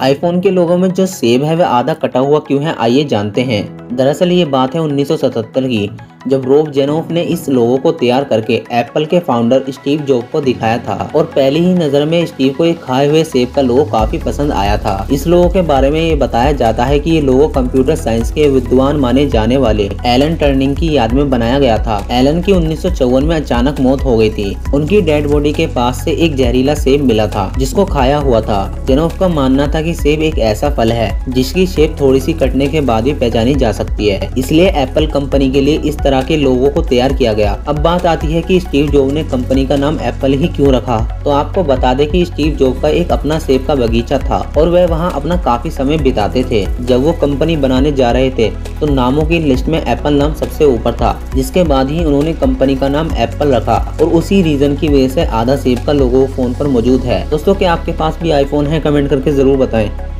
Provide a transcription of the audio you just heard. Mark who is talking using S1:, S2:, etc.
S1: IPhone के लोगो में जो सेब है वह आधा कटा हुआ क्यों है, आइए जानते हैं। दरअसल ये बात है 1977 की, जब रॉब जेनोफ ने इस लोगो को तैयार करके एप्पल के फाउंडर स्टीव जॉब को दिखाया था और पहली ही नजर में स्टीव को एक खाए हुए सेब का लोगो काफी पसंद आया था। इस लोगो के बारे में ये बताया जाता है कि ये लोगो कंप्यूटर साइंस के विद्वान माने जाने वाले एलन टर्निंग की याद में बनाया गया था। एलन की 1954 में अचानक मौत हो गई थी। उनकी डेड बॉडी के पास से एक जहरीला सेब मिला था जिसको खाया हुआ था। जेनोफ का मानना था कि सेब एक ऐसा फल है जिसकी शेप थोड़ी सी कटने के बाद भी पहचानी जा सकती है, इसलिए एप्पल कंपनी के लिए इस तरह के लोगों को तैयार किया गया। अब बात आती है कि स्टीव जॉब ने कंपनी का नाम एप्पल ही क्यों रखा। तो आपको बता दें कि स्टीव जॉब का एक अपना सेब का बगीचा था और वह वहां अपना काफी समय बिताते थे। जब वो कंपनी बनाने जा रहे थे तो नामों की लिस्ट में एप्पल नाम सबसे ऊपर था, जिसके बाद ही उन्होंने कंपनी का नाम एप्पल रखा और उसी रीजन की वजह से आधा सेब का लोगो फोन पर मौजूद है। दोस्तों, क्या आपके पास भी आईफोन है? कमेंट करके जरूर बताएं।